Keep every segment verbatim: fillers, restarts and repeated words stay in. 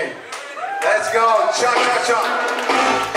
me. Let's go, cha-cha-cha.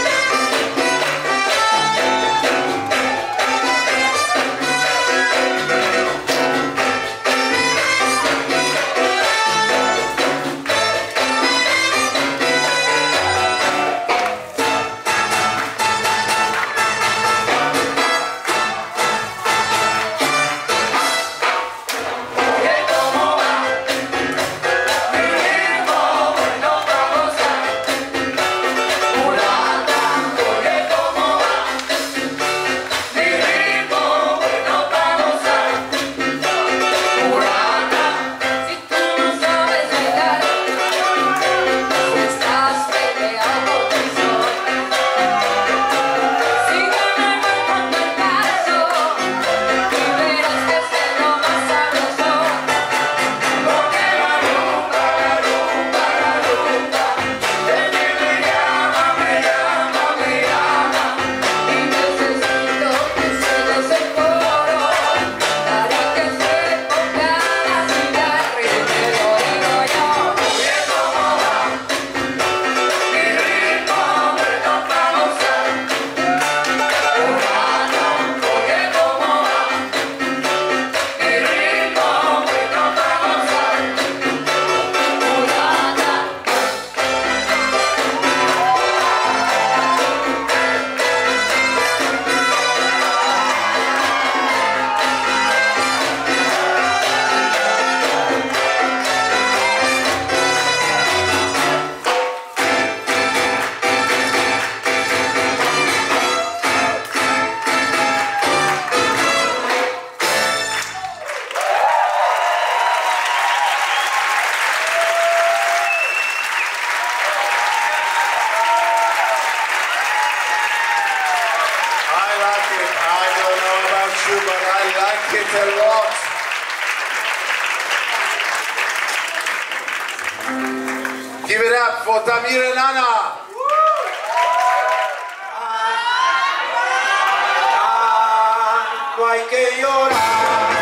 A lot. Give it up for Tamir and Anna. Ah, no hay que llorar.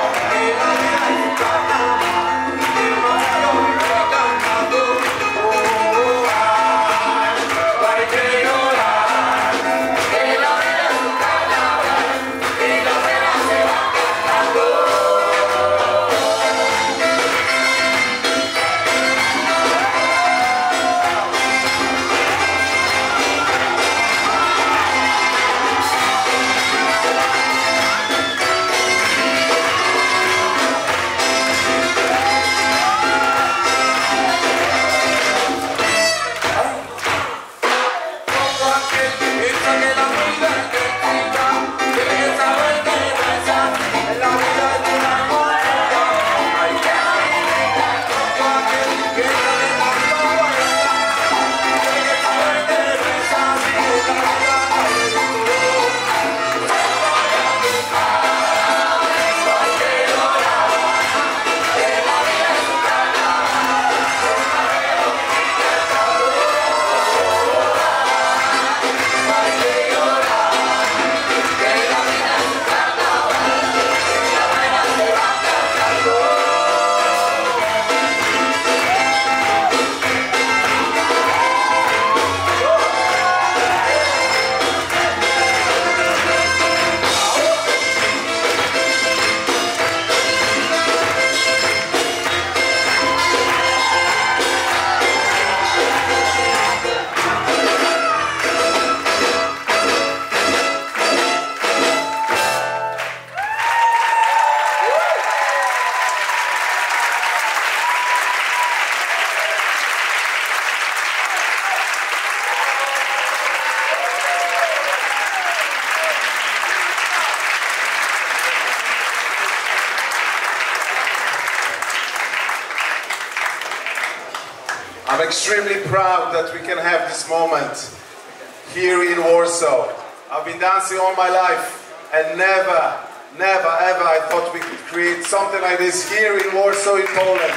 I'm extremely proud that we can have this moment here in Warsaw. I've been dancing all my life and never, never, ever I thought we could create something like this here in Warsaw, in Poland.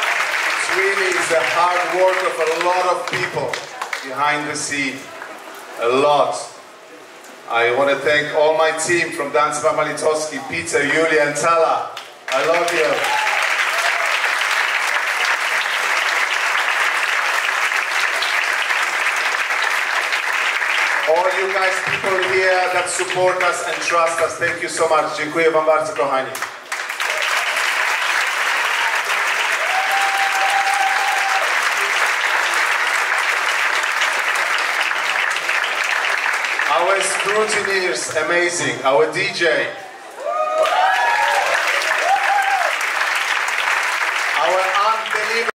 It really is the hard work of a lot of people behind the scene. a lot. I want to thank all my team from Dance Mama Litowski, Peter, Yulia and Tala. I love you. All you guys, people here that support us and trust us, thank you so much. Dziękuję wam bardzo, kochani. Our scrutineers, amazing. Our D J. Our unbelievable.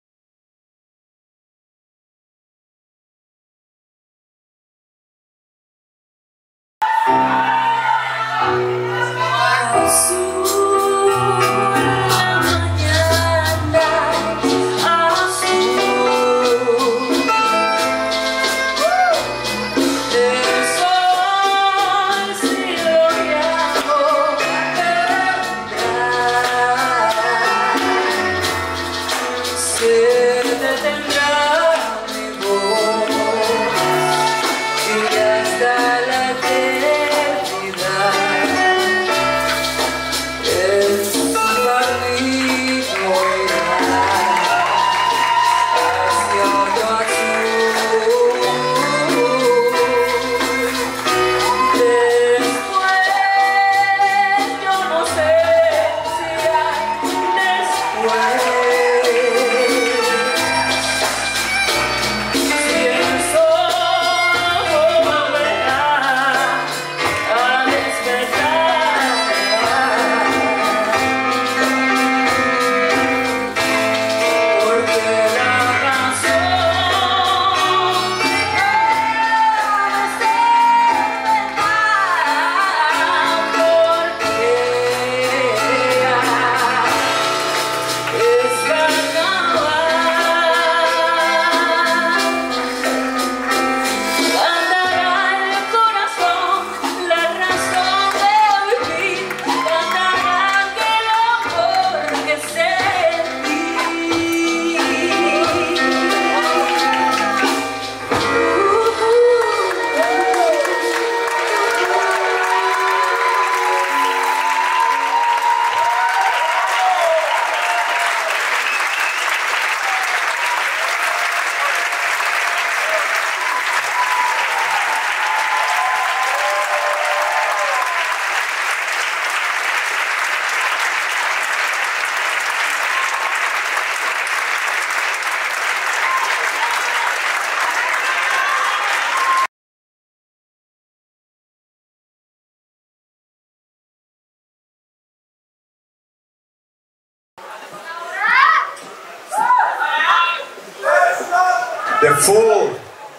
The full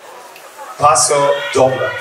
Paso Doble.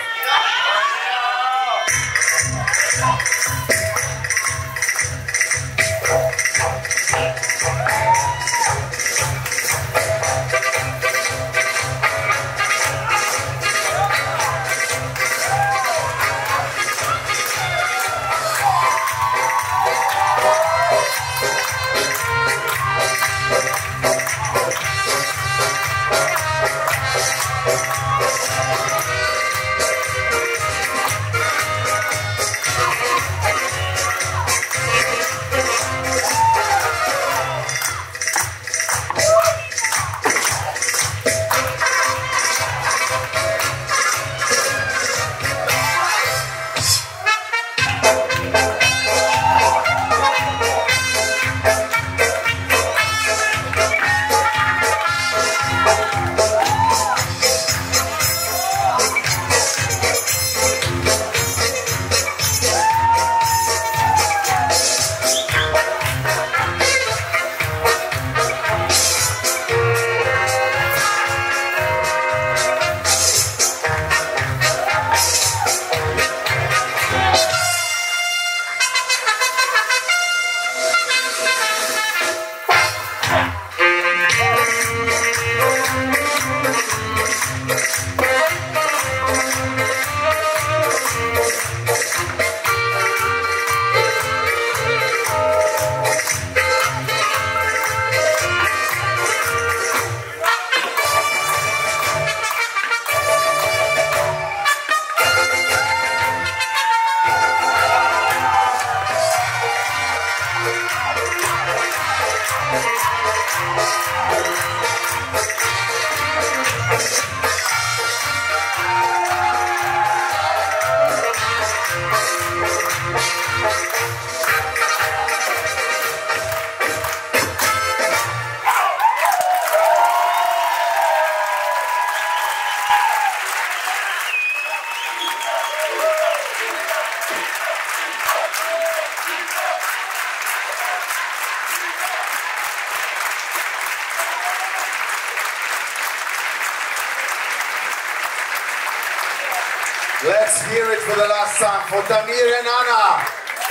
Let's hear it for the last time for Damir and Anna.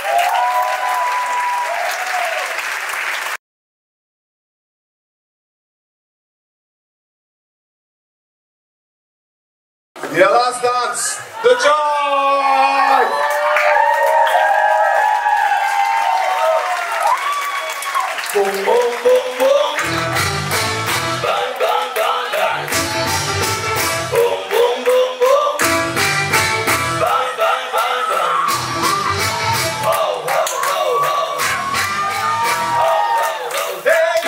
Your last dance, the joy! Boom, boom, boom, boom. Bang, bang, bang, bang. Boom, boom, boom, boom. Bang, bang, bang, bang. Ho, ho, ho, ho. Ho, ho, ho, hey!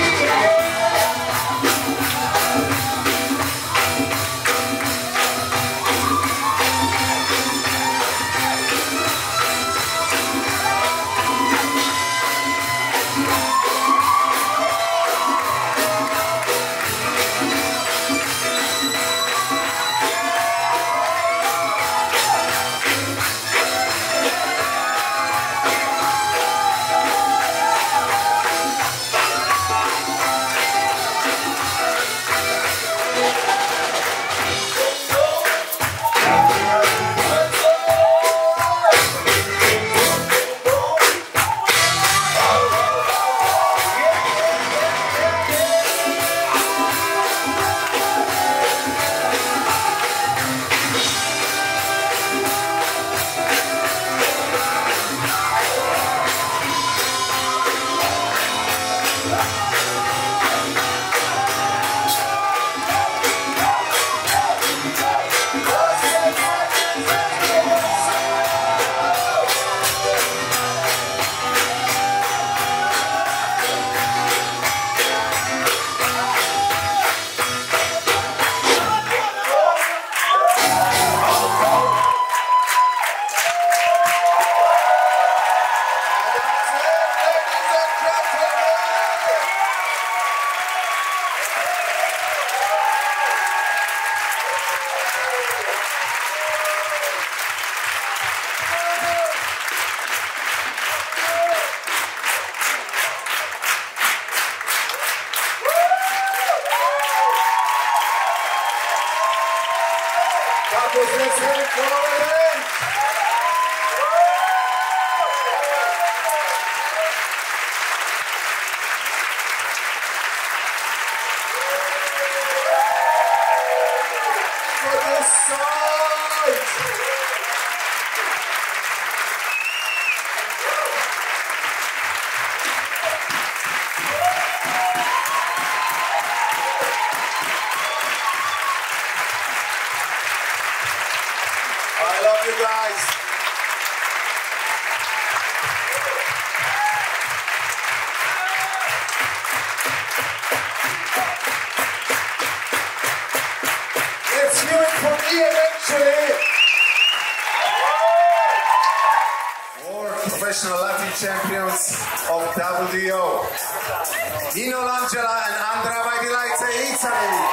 Let's hear it for them. For this side. I love you guys. Let's hear it for me eventually. More professional Latin champions of W D O. Nino Langella and Andra Vaidilaice, Italy.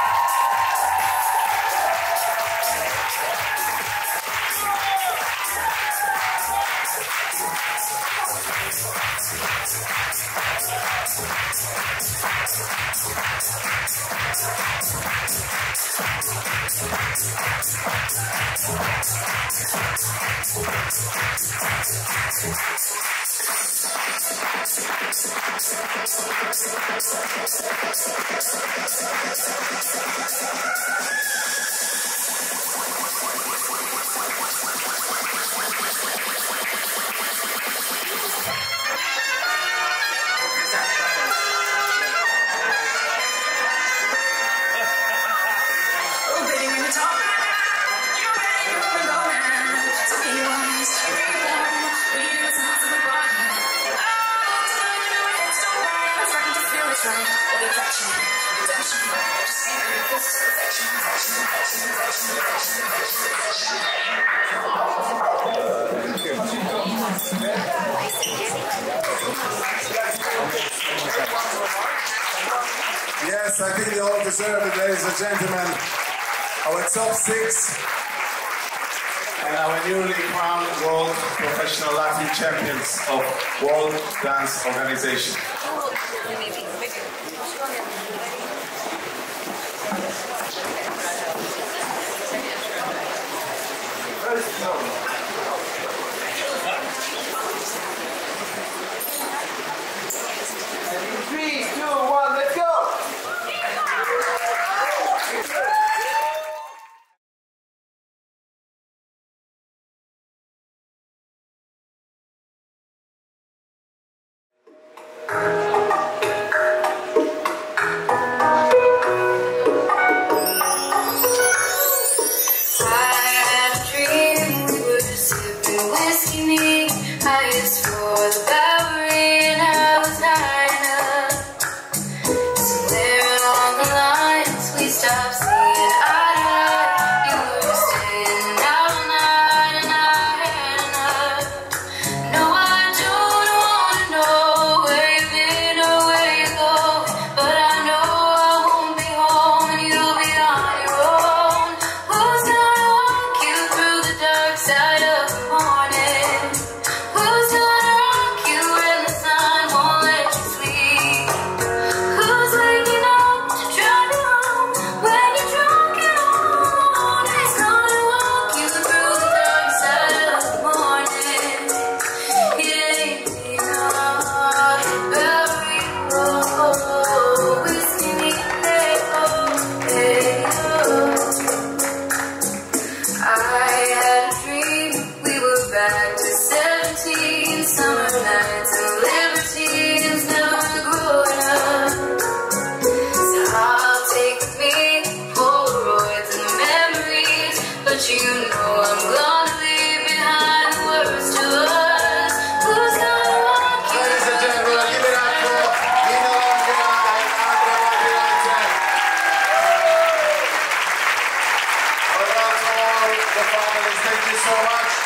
Yes, I think they all deserve it, ladies and gentlemen. Our top six and our newly crowned World Professional Latin Champions of World Dance Organization. Three, two, one, let's go! Thank you so much.